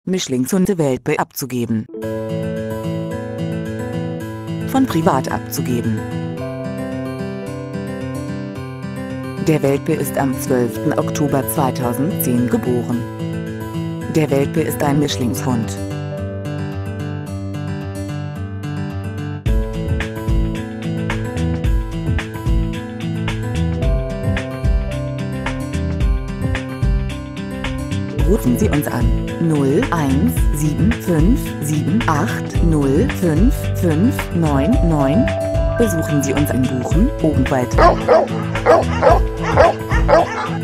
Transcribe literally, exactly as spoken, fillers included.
Mischlingshunde Welpe abzugeben. Von privat abzugeben. Der Welpe ist am zwölften Oktober zweitausendzehn geboren. Der Welpe ist ein Mischlingshund. Rufen Sie uns an null eins sieben fünf sieben acht null fünf fünf neun neun. Besuchen Sie uns in Buchen, Odenwald.